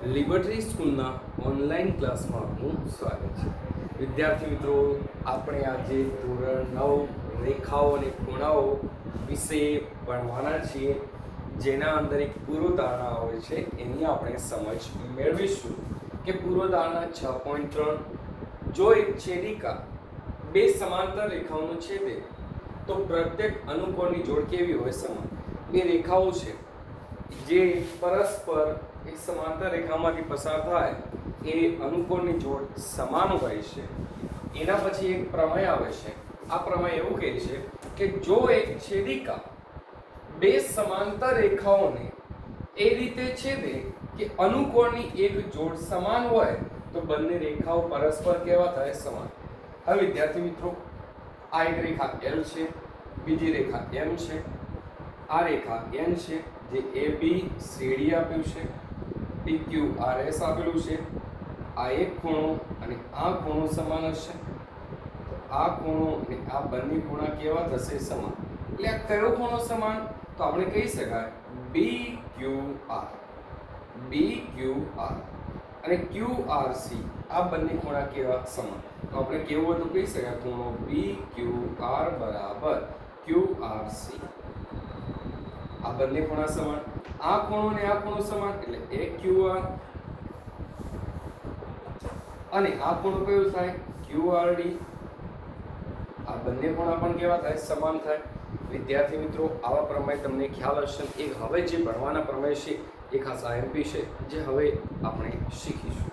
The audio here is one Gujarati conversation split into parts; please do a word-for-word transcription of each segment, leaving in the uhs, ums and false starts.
લિબર્ટી સ્કૂલના ઓનલાઈન ક્લાસમાં આપનું સ્વાગત છે. વિદ્યાર્થી મિત્રો, આપણે આજે ધોરણ નવ રેખાઓ અને ખૂણાઓ વિશે ભણવાના છીએ, જેના અંદર એક પૂર્વધારણા આવે છે. એની આપણે સમજ મેળવીશું કે પૂર્વધારણા છ પોઈન્ટ ત્રણ, જો એક છેદિકા બે સમાંતર રેખાઓનો છેદે તો પ્રત્યેક અનુકોણની જોડ કેવી હોય? સમાન. બે રેખાઓ છે જે પરસ્પર એક સમાંતર રેખામાંથી પસાર થાય એ અનુકોણની જોડ સમાન હોય છે. એના પછી એક પ્રમેય આવે છે. આ પ્રમેય એવું કહે છે કે જો એક છેદિકા બે સમાંતર રેખાઓને એ રીતે છેદે કે અનુકોણની એક જોડ સમાન હોય તો બંને રેખાઓ પરસ્પર કેવા થાય? સમાન. હવે વિદ્યાર્થી મિત્રો, આ એક રેખા L છે, બીજી રેખા M છે, આ રેખા N છે જે A B C D આપ્યું છે, P Q R S આપેલું છે. આ એક ખૂણો અને આ ખૂણો સમાન હશે તો આ ખૂણો અને આ બંને ખૂણા કેવા થશે? સમાન. એટલે આ કયો ખૂણો સમાન? તો આપણે કહી શકાય B Q R. B Q R અને Q R C આ બંને ખૂણા કેવા? સમાન. તો આપણે કેવું હોય તો કહી શકાય ખૂણો B Q R બરાબર Q R C. આ બંને ખૂણા સમાન. આ ખૂણો અને આ ખૂણો સમાન એટલે A Q R અને આ ખૂણો કયો થાય? Q R D. આ બંને ખૂણા પણ કેવા થાય? સમાન થાય. વિદ્યાર્થી મિત્રો, આવા પ્રમેય તમને ખ્યાલ હશે. એક હવે જે ભણવાના પ્રમેય છે એ ખાસ I M P છે, જે હવે આપણે શીખીશું.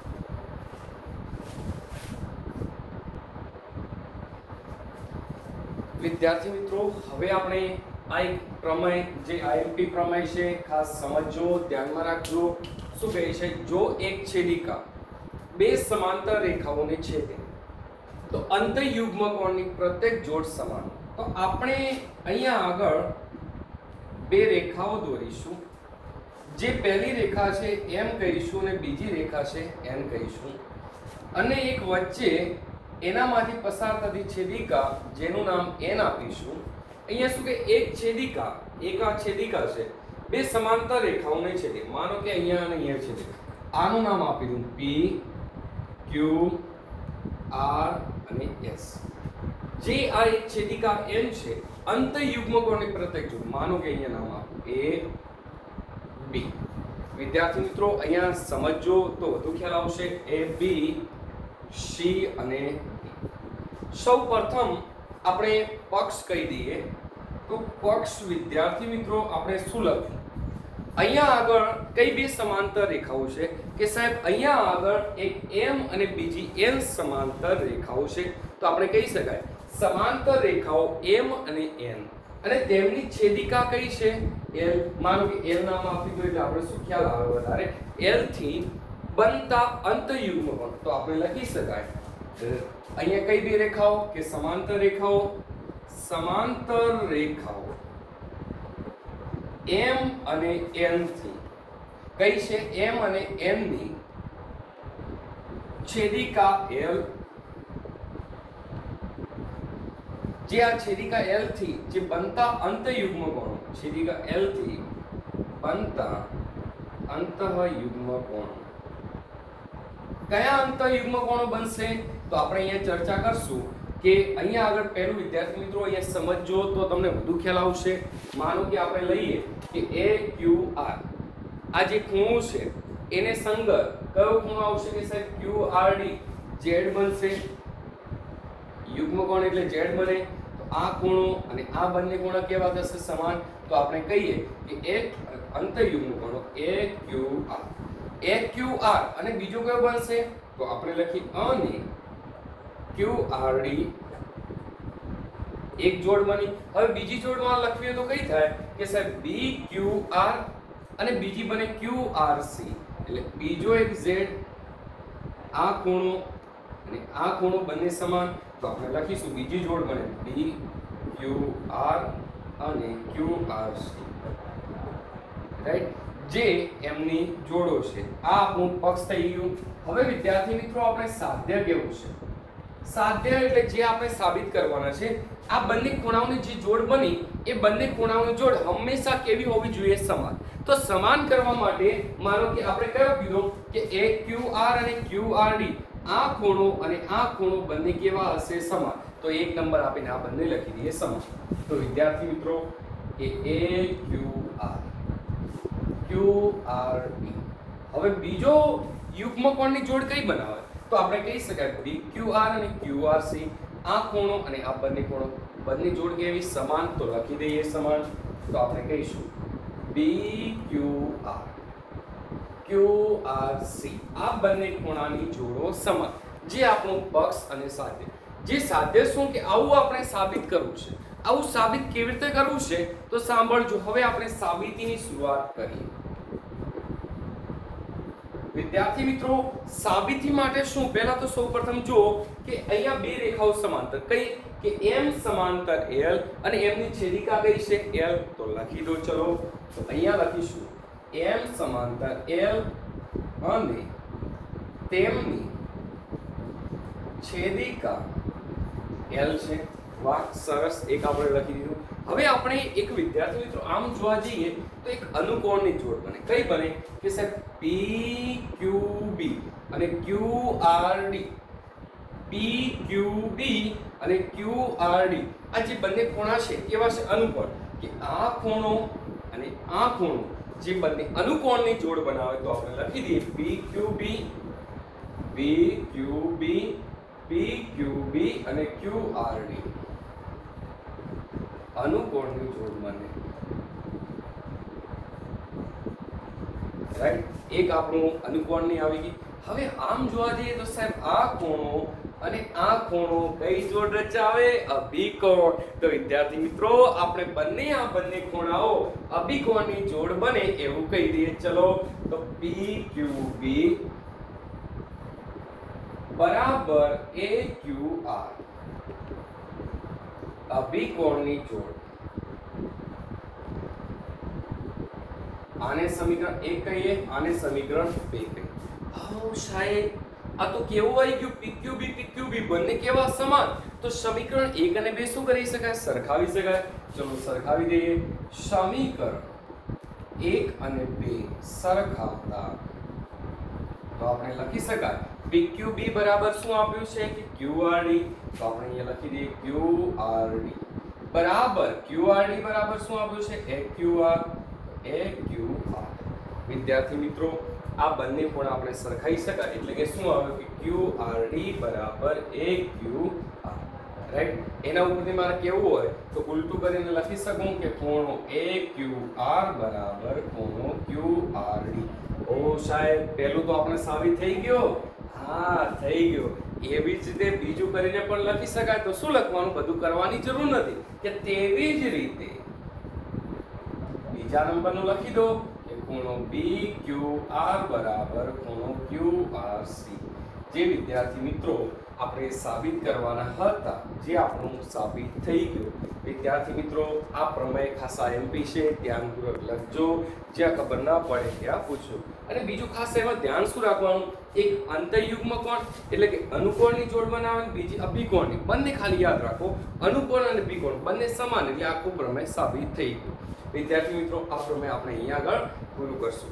વિદ્યાર્થી મિત્રો, હવે આપણે આ એક પ્રમેય જે I M P પ્રમેય છે ખાસ સમજો, ધ્યાનમાં રાખજો. શું કહે છે? જો એક છેદિકા બે સમાંતર રેખાઓને છેદે તો અંતઃયુગ્મ કોણની પ્રત્યેક જોડ સમાન. તો આપણે અહીંયા આગળ બે રેખાઓ દોરીશું. જે પહેલી રેખા છે M કહીશું અને બીજી રેખા છે N કહીશું, અને એક વચ્ચે એનામાંથી પસાર થતી છેદિકા જેનું નામ N આપીશું. અહીંયા શું કે એક છેદિકા, એક આ છેદિકા છે, બે સમાંતર રેખાઓને છેદે. માનો કે અહીંયા અને અહીંયા છેદે. આનું નામ આપી દઉં P Q R અને S. જે આ એક છેદિકા N છે, અંતઃયુગ્મ કોણની પ્રત્યેક જોડ, માનો કે અહીંયા નામ આપો A B. વિદ્યાર્થી મિત્રો, અહીંયા સમજો તો વધુ ખ્યાલ આવશે. A B C અને સૌ પ્રથમ આપણે પક્ષ કહી દઈએ. તો પક્ષ વિદ્યાર્થી મિત્રો આપણે શું લખ્યું? અહીંયા આગળ કઈ બે સમાંતર રેખાઓ છે કે સાહેબ અહીંયા આગળ એક M અને બીજી N સમાંતર રેખાઓ છે. તો આપણે કહી શકાય સમાંતર રેખાઓ M અને N, અને તેમની છેદિકા કઈ છે? L. માનો કે L નામ આપી દો એટલે આપણે શું ખ્યાલ આવે વધારે? L થી બનતા અંતઃયુગ્મ કોણ. તો આપણે લખી શકાય અહીંયા કઈ બે રેખાઓ કે સમાંતર રેખાઓ? સમાંતર રેખાઓ M અને N થી કઈ છે? M અને N ની છેદિકા L. જે આ છેદિકા L થી જે બનતા અંતઃયુગ્મ કોણો, છેદિકા L થી બનતા અંતઃયુગ્મ કોણો, કયા અંતઃયુગ્મ કોણો બનશે? તો આપણે અહીંયા ચર્ચા કરશું કે અહીંયા આગળ પહેલું વિદ્યાર્થી મિત્રો અહીંયા સમજો તો તમને વધુ ખ્યાલ આવશે. માનો કે આપણે લઈએ કે A Q R. આ જે ખૂણો છે એને સંગત કયો ખૂણો આવશે કે સાહેબ Q R D. Z બનશે. યુગ્મ કોણ એટલે Z બને. તો આ ખૂણો અને આ બંને ખૂણા કેવા થશે? સમાન. તો આપણે કહીએ કે એક અંતઃયુગ્મ કોણો A Q R. A Q R અને બીજો કયો બનશે? તો આપણે લખી અને Q R D. એક જોડ બની. હવે બીજી જોડમાં લખવીએ તો કઈ થાય કે સાહેબ B Q R અને બીજી બને Q R C. એટલે બીજો એક Z, આ ખૂણો અને આ ખૂણો બંને સમાન. તો આપણે લખીશું બીજી જોડ બને B Q R અને Q R C. રાઈટ? જે એમની જોડો છે. આ આપણું પક્ષ થઈ ગયું. હવે વિદ્યાર્થી મિત્રો, આપણે સાધ્ય કેવું છે? સાધ્ય એટલે જે આપણે સાબિત કરવાના છે. આ બંને ખૂણાઓની જે જોડ બની એ બંને ખૂણાઓની જોડ હંમેશા કેવી હોવી જોઈએ? સમાન. તો સમાન કરવા માટે માનો કે આપણે કયો કીધો કે એ ક્યુ આર અને ક્યુ આર ડી આ ખૂણો અને આ ખૂણો બંને કેવા હશે? સમાન. તો એક નંબર આપીને આ બંને લખી દઈએ સમાન. તો વિદ્યાર્થી મિત્રો કે A Q R Q R D. હવે બીજો યુગ્મ કોણની જોડ કઈ બનાવે? તો આપણે કહી શકાય બી ક્યુ આર અને ક્યુ આર સી. આ ખૂણો અને આ બંને ખૂણો બંને જોડ કેવી? સમાન. તો લખી દઈએ સમાન. તો આપણે કહીશું B Q R Q R C આ બંને ખૂણાની જોડો સમાન. જે આપણું પક્ષ અને સાધ્ય. જે સાધ્ય શું કે આવું આપણે સાબિત કરવું છે. આવું સાબિત કેવી રીતે કરવું છે? તો સાંભળજો. હવે આપણે સાબિતીની શરૂઆત કરીએ. વિદ્યાર્થી મિત્રો સાબિતી માટે શું? પહેલા તો સૌપ્રથમ જુઓ કે અહીંયા બે રેખાઓ સમાંતર. કઈ? કે m સમાંતર l અને m ની છેદિકા કઈ છે? l. તો લખી દો. ચલો તો અહીંયા લખીશું m સમાંતર l અને તેમની છેદિકા l છે. વાહ, સરસ. એક આપણે લખી દીધું. હવે આપણે એક વિદ્યાર્થી મિત્રો આમ જોવા જઈએ તો એક અનુકોણની જોડ બને. કઈ બને? કે સાહેબ P Q B અને Q R D. P Q B અને Q R D આ જે બંને ખૂણા છે કેવા છે? અનુકોણ. કે આ ખૂણો અને આ ખૂણો જે બંને અનુકોણની જોડ બનાવે તો આપણે લખી દઈએ P Q B P Q B P Q B અને Q R D. અનુકોણની જોડ બને. રાઈટ. એક આપણું અનુકોણની આવી ગઈ. હવે આમ જોવા જઈએ તો સાહેબ આ ખૂણો અને આ ખૂણો કઈ જોડ રચાવે? અભિકોણ. તો વિદ્યાર્થી મિત્રો આપણે બંને આ બંને ખૂણાઓ અભિકોણની જોડ બને એવું કહી દઈએ. ચલો તો P Q B બરાબર A Q R અભિકોણની જોડ. આને સમીકરણ એક કહીએ, આને સમીકરણ બે કહીએ. હા સાહેબ આ તો કેવું આવી ગયું? P Q B P Q B બંને કેવા? સમાન. તો સમીકરણ એક અને બે શું કરી શકાય? સરખાવી શકાય. ચલો સરખાવી દઈએ. સમીકરણ એક અને બે સરખાવતા તો આપણે લખી શકાય P Q B બરાબર શું આપ્યું છે? કે Q R D. તો આપણે અહીંયા લખી દઈએ Q R D બરાબર Q R D બરાબર શું આપ્યું છે? A Q R A Q R. વિદ્યાર્થી મિત્રો આ બંને પણ આપણે સરખાઈ શકાય એટલે કે શું આવે? કે Q R D બરાબર A Q R. રાઈટ. એના ઉપરથી મારે કેવું હોય તો ઉલટું કરીને લખી શકું કે ખૂણો A Q R બરાબર ખૂણો Q R D. ઓ સાહેબ પહેલું તો આપણે સાબિત થઈ ગયો. હા થઈ ગયો. એવી જ રીતે બીજું કરીને પણ લખી શકાય. તો શું લખવાનું? બધું કરવાની જરૂર નથી. કે તેવી જ રીતે બીજા નંબરનું લખી દો કે ખૂણો B Q R બરાબર ખૂણો Q R C. જે વિદ્યાર્થી મિત્રો આપણે સાબિત કરવાના હતા જે આપણું સાબિત થઈ ગયું. વિદ્યાર્થી મિત્રો આ પ્રમેય ખાસા એમપી છે, ધ્યાનપૂર્વક લખજો. જ્યાં ખબર ના પડે ત્યાં પૂછો. અને બીજું ખાસ એમાં ધ્યાન શું રાખવાનું? એક અંતઃયુગ્મ કોણ એટલે કે અનુકોણની જોડ બનાવવાની, બીજી અભિકોણની. બંને ખાલી યાદ રાખો. અનુકોણ અને અભિકોણ બંને સમાન એટલે આખું પ્રમેય સાબિત થઈ ગયું. વિદ્યાર્થી મિત્રો આ પ્રમેય આપણે અહીંયા આગળ પૂરું કરશું.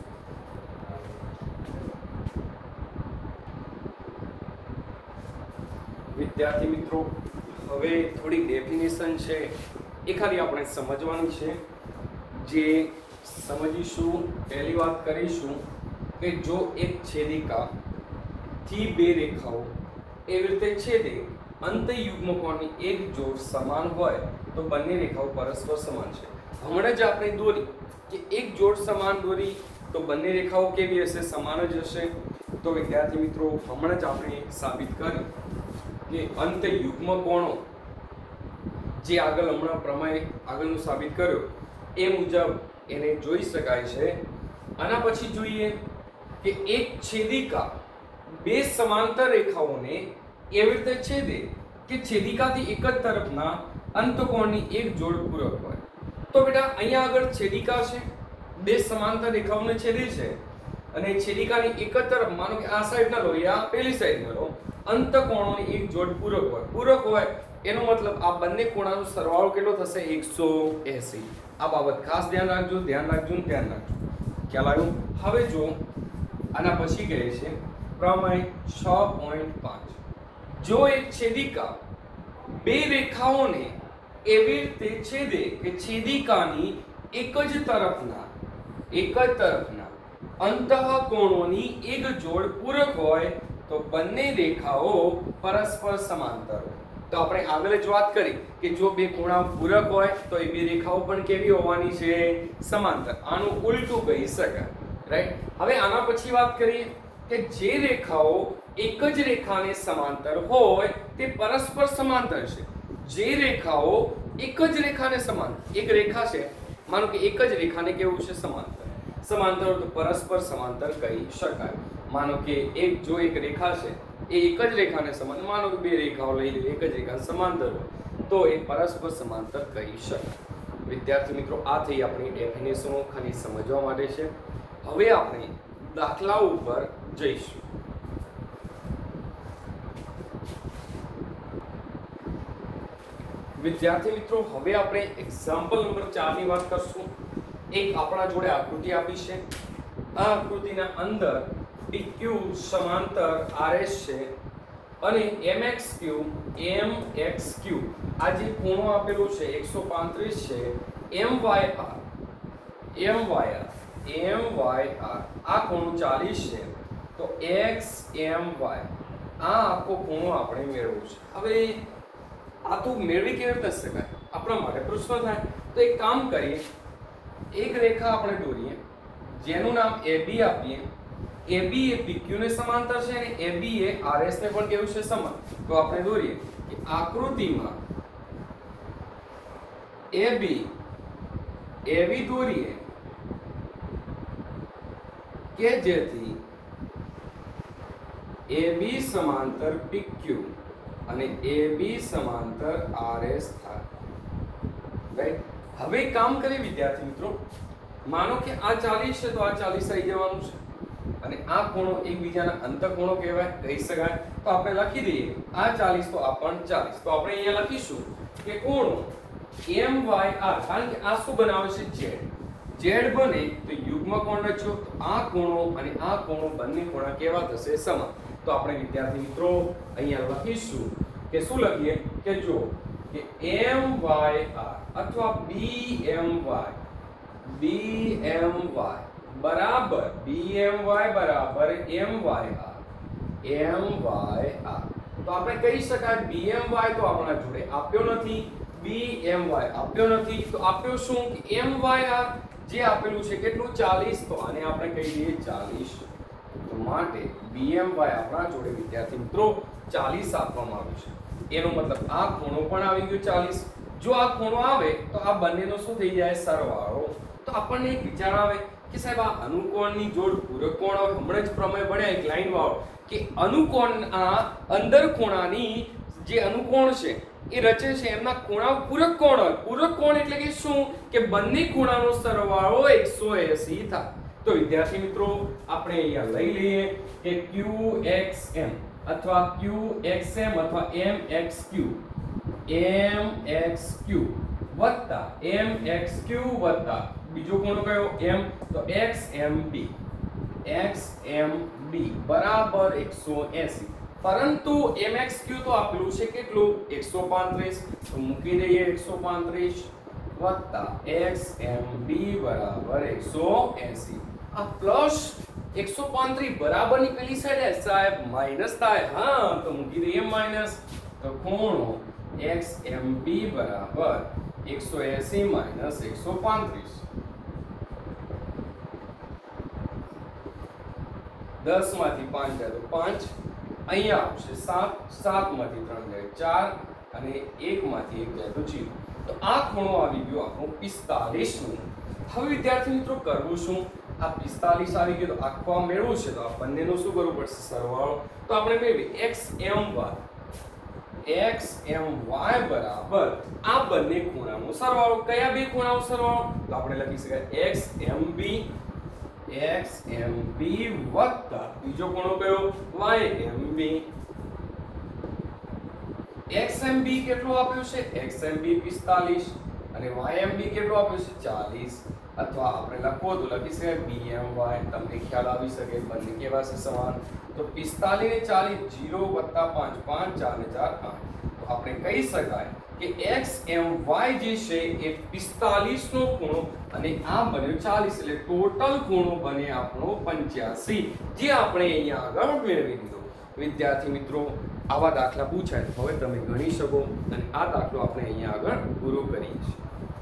વિદ્યાર્થી મિત્રો હવે થોડી ડેફિનેશન છે એ ખાલી આપણે સમજવાની છે. જે સમજીશું પહેલી વાત કરીશું કે જો એક છેદિકા થી બે રેખાઓ એવી રીતે છેદે, અંતઃયુગ્મ કોણની એક જોડ સમાન હોય તો બંને રેખાઓ પરસ્પર સમાન છે. હમણાં જ આપણે દોરી કે એક જોડ સમાન દોરી તો બંને રેખાઓ કેવી હશે? સમાન જ હશે. તો વિદ્યાર્થી મિત્રો હમણાં જ આપણે સાબિત કરી કે અંતઃયુગ્મ કોણો જે આગળ હમણાં પ્રમેય આગળનું સાબિત કર્યો એ મુજબ એને જોઈ શકાય છે. આના પછી જોઈએ કે એક છેદિકા બે સમાંતર રેખાઓને એવી રીતે છેદે કે છેદિકાથી એક જ તરફના અંતકોણની એક જોડ પૂરક હોય. તો બેટા અહીંયા આગળ છેદિકા છે, બે સમાંતર રેખાઓને છેદે છે અને છેદિકાની એક જ તરફ માનો કે આ સાઈડ ના લો યા પેલી સાઈડ ના લો, અંતકોણોની એક જોડ પૂરક હોય. પૂરક હોય એનો મતલબ આ બંને ખૂણાનો સરવાળો કેટલો થશે? એકસો એંસી. આ બાબત ખાસ ધ્યાન રાખજો, ધ્યાન રાખજો, ધ્યાન રાખજો. ખ્યાલ આવ્યો? હવે જો આના પછી કહે છે પ્રમેય છ પોઈન્ટ પાંચ, જો એક છેદિકા બે રેખાઓને એવી રીતે છેદે કે છેદિકાની એક જ તરફના એક જ તરફના અંતઃકોણોની એક જોડ પૂરક હોય તો બંને રેખાઓ પરસ્પર સમાંતર હોય. તો આપણે આગળ જ વાત કરી કે જો બે ખૂણા પૂરક હોય તો એ બે રેખાઓ પણ કેવી હોવાની છે? સમાંતર. આનું ઉલટું કહી શકાય, રાઈટ? હવે આના પછી વાત કરીએ કે જે રેખાઓ એક જ રેખાને સમાંતર હોય તે પરસ્પર સમાંતર છે. જે રેખાઓ એક જ રેખાને સમાંતર, એક રેખા છે, માનો કે એક જ રેખાને કેવું છે? સમાંતર. સમાંતર તો પરસ્પર સમાંતર કહી શકાય. માનો કે એક જો એક રેખા છે એ એક જ રેખાને સમાંતર, માનો કે બે રેખાઓ લઈ લઈએ, એક જ રેખા સમાંતર હોય તો એ પરસ્પર સમાંતર કહી શકાય. વિદ્યાર્થી મિત્રો, આ થઈ આપણી ડેફિનેશનો, ખાલી સમજવા માટે છે. હવે આપણે દાખલાઓ ઉપર જઈશું. વિદ્યાર્થી મિત્રો, હવે આપણે એક્ઝામ્પલ નંબર ચાર ની વાત કરશું. એક આપણા જોડે આકૃતિ આપી છે. આ આકૃતિના અંદર પીક્યુ સમાંતર આરએસ છે અને એમએક્સક્યુ એમએક્સક્યુ આ જે ખૂણો આપેલો છે એકસો પાંત્રીસ છે, એમવાયઆર એમવાયઆર એમવાયઆર આ ખૂણો ચાલીસ છે, તો એક્સ એમવાય આ આખો ખૂણો આપણે મેળવવો છે. હવે આ તો મેળવી કેવી રીતે શકાય? આપણા માટે પ્રશ્ન થાય. તો એક કામ કરીએ, એક રેખા આપણે દોરીએ જેનું નામ એબી આપીએ. એબી એ પીક્યુ ને સમાંતર છે અને એબી એ આરએસ ને પણ કેવું છે? સમાન. તો આપણે દોરીએ કે આકૃતિમાં એબી એવી દોરીએ કે જેથી એબી સમાંતર પીક્યુ અને એબી સમાંતર આરએસ થાય, રાઈટ? હવે કામ કરીએ વિદ્યાર્થી મિત્રો, માનો કે આ ચાલીસ છે તો આ ચાલીસ આવી જવાનું છે અને આ ખૂણો એકબીજાના અંતઃકોણો કહેવાય, કહી શકાય. તો આપણે લખી દઈએ આ ચાલીસ તો આ પણ ચાલીસ. તો આપણે અહીંયા લખીશું કે ખૂણો એમ વાય આર, કારણ કે આ શું બનાવે છે? ઝેડ. ઝેડ બને તો યુગ્મ કોણ રચ્યો, તો આ ખૂણો અને આ ખૂણો બંને ખૂણા કેવા થશે? સમાન. તો આપણે વિદ્યાર્થી મિત્રો અહીંયા લખીશું કે શું લખીએ કે જો કે એમ વાય આર અથવા બી M Y B M Y બરાબર બી એમ વાય બરાબર M Y R M Y R. તો આપણે કહી શકાય બી એમ વાય તો આપણા જોડે આપ્યો નથી, બી એમ વાય આપ્યો નથી, તો આપ્યો શું? કે એમ વાય આર જે આપેલું છે કેટલું? ચાલીસ. તો આને આપણે કહી દઈએ ચાલીસ. તો માટે બી એમ વાય આપણા જોડે વિદ્યાર્થી મિત્રો ચાલીસ આપવામાં આવ્યું છે. એનો મતલબ આ ખૂણો પણ આવી ગયો ચાલીસ. જો આ ખૂણો આવે તો આ બંનેનો શું થઈ જાય? સરવાળો. તો આપણને એક વિચાર આવે કે સાહેબ આ અનુકોણની જોડ પૂરક કોણ હોય? હમણાં જ પ્રમેય ભણ્યા એક લાઈન વાળો કે અનુકોણ આ અંદર ખૂણાની જે અનુકોણ છે એ રચે છે એમના ખૂણા પૂરક કોણ હોય. પૂરક કોણ એટલે કે શું? કે બંને ખૂણાનો સરવાળો એકસો એંસી થાય. તો વિદ્યાર્થી મિત્રો આપણે અહીંયા લઈ લઈએ કે ક્યુ એક્સ એમ અથવા ક્યુ એક્સ એમ અથવા એમ એક્સ ક્યુ એમ એક્સ ક્યુ વત્તા એમ એક્સ ક્યુ વત્તા બીજો ખૂણો કયો? એમ. તો એક્સ એમ બી એક્સ એમ બી બરાબર એકસો એંસી. પરંતુ એમ એક્સ ક્યુ તો આપેલું છે કેટલું? એકસો પાંત્રીસ. તો મૂકી દઈએ એકસો પાંત્રીસ વત્તા એક્સ એમ બી બરાબર એકસો એંસી. આ પ્લસ એકસો પાંત્રીસ બરાબરની પેલી સાઈડ સાહેબ માઈનસ થાય. હા, તો મૂકી દઈએ માઈનસ. તો ખૂણો એક્સ એમ બી બરાબર એકસો એંસી માઈનસ એકસો પાંત્રીસ. દસ માંથી પાંચ જાય તો પાંચ, અહીંયા આવશે સાત, સાત માંથી ત્રણ જાય ચાર અને એક માંથી એક જાય તો જીરો. તો આ ખૂણો આવી ગયો આપણો પિસ્તાલીસ નું. હવે વિદ્યાર્થી મિત્રો કરવું શું? આ પિસ્તાલીસ આવી ગયો તો આખો મેળવવું છે તો આ બંનેનું શું કરવું પડશે? સરવાળો. તો આપણે મેળવી x my x my બરાબર આ બંને ખૂણાનો સરવાળો. કયા બે ખૂણાનો સરવાળો? તો આપણે લખી શકાય x m b x m b વત્તા બીજો ખૂણો કયો? y m b. x m b કેટલો આપ્યો છે? x m b પિસ્તાલીસ અને y m b કેટલો આપ્યો છે? ચાલીસ. અથવા આપણે લખવો તો લખી શકાય બી એમ વાય. તમને ખ્યાલ આવી શકે બંને કેવા છે સમાન. તો પિસ્તાલીસ ને ચાલીસ જીરો વત્તા પાંચ પાંચ ચાર ને ચાર આઠ. તો આપણે કહી શકાય કે એક્સ એમ વાય જે છે એ પિસ્તાલીસ નો ખૂણો અને આ બન્યો ચાલીસ, એટલે ટોટલ ખૂણો બને આપણો પંચ્યાસી, જે આપણે અહીંયા આગળ મેળવી દીધો. વિદ્યાર્થી મિત્રો, આવા દાખલા પૂછાય તો હવે તમે ગણી શકો અને આ દાખલો આપણે અહીંયા આગળ પૂરો કરીએ છીએ.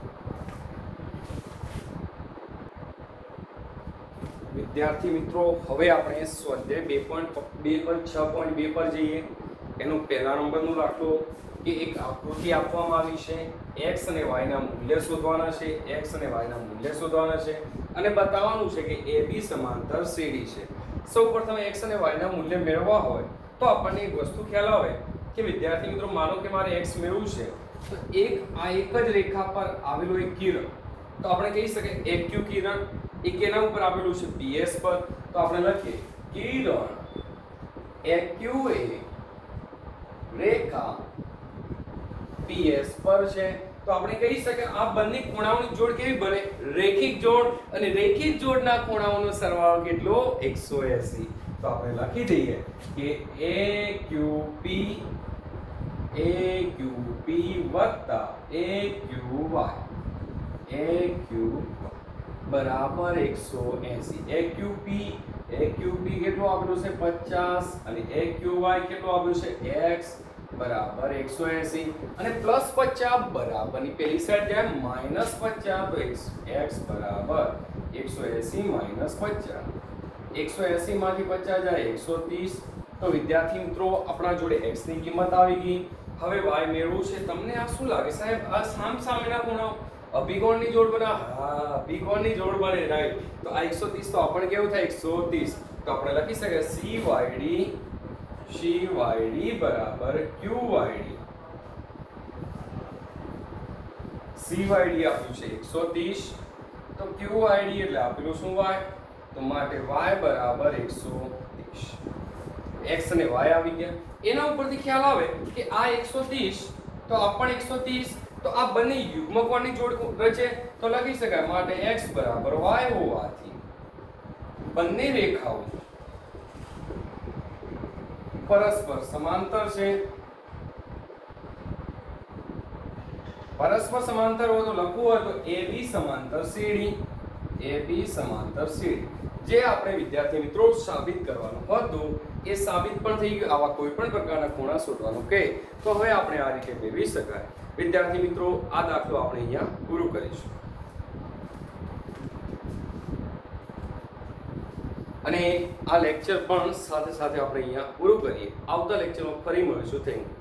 વિદ્યાર્થી મિત્રો, હવે આપણે સ્વાધ્યાય બે પોઈન્ટ બે પર છ પોઈન્ટ બે પર જઈએ. એનું પહેલા નંબરનો દાખલો કે એક આકૃતિ આપવામાં આવી છે, x અને y ના મૂલ્ય શોધવાના છે, x અને y ના મૂલ્ય શોધવાના છે અને બતાવવાનું છે કે A B સમાંતર સીડી છે. સૌપ્રથમ x અને y ના મૂલ્ય મેળવવા હોય તો આપણને એક વસ્તુ ખ્યાલ આવે કે વિદ્યાર્થી મિત્રો, માનો કે મારે x મેળવવું છે તો એક આ એક જ રેખા પર આવેલું એક કિરણ, તો આપણે કહી શકીએ એક્યુ કિરણ, એ કેના ઉપર આપેલું છે બીએસ પર, તો આપણે લખીએ કિરણ એક્યુ એ રેખા પીએસ પર છે. તો આપણે કહી શકીએ આ બંને ખૂણાઓની જોડ કેવી બને? રેખિક જોડ. અને રેખિક જોડના ખૂણાઓનો સરવાળો કેટલો? એકસો એંસી. તો આપણે લખી દઈએ કે એક્યુપી એક્યુપી વત્તા એક્યુવાય એક્યુ બરાબર એકસો એંસી. એક્યુપી એક્યુપી કેટલો આપેલું છે? પચાસ અને એક્યુવાય કેટલો આપેલું છે? x બરાબર એકસો એંસી અને પ્લસ પચાસ બરાબરની પેલી સાઈડ જાય માઈનસ પચાસ, તો x બરાબર એકસો એંસી માઈનસ પચાસ. એકસો એંસી માંથી પચાસ જાય એકસો ત્રીસ. તો વિદ્યાર્થી મિત્રો, આપણા જોડે x ની કિંમત આવી ગઈ. હવે y મેળવવું છે. તમને આ શું લાગે સાહેબ? આ સામ સામેના ખૂણાઓ અભિકોણની જોડ બને. હા, અભિકોણની જોડ બને, રાઈટ. તો આ એકસો ત્રીસ તો આપણે કેવું થાય? એકસો ત્રીસ. તો આપણે લખી શકીએ C Y D C Y D બરાબર Q Y D. C Y D આપ્યું છે એકસો ત્રીસ, તો ક્યુ વાય ડી એટલે આપેલું શું? y. તો માટે y બરાબર એકસો ત્રીસ. x અને y આવી ગયા. એના ઉપરથી ખ્યાલ આવે કે આ એકસો ત્રીસ તો આ પણ એકસો ત્રીસ, તો આ બંને યુગ્મકોણની જોડ રચે. તો લખી શકાય માટે x બરાબર y હોવાથી બંને રેખાઓ પરસ્પર સમાંતર છે. પરસ્પર સમાંતર હોય તો લખવું હોય તો A B સમાંતર C D. A B સમાંતર C D જે આપણે વિદ્યાર્થી મિત્રો સાબિત કરવાનું હતું એ સાબિત પણ થઈ ગયું. આવા કોઈ પણ પ્રકારના ખૂણા શોધવાનું કે તો હવે આપણે આ રીતે મેળવી શકાય. વિદ્યાર્થી મિત્રો, આ દાખલો આપણે અહીંયા પૂરું કરીશું અને આ લેક્ચર પણ સાથે સાથે આપણે અહીંયા પૂરું કરીએ. આવતા લેક્ચરમાં ફરી મળીશું. Thank you.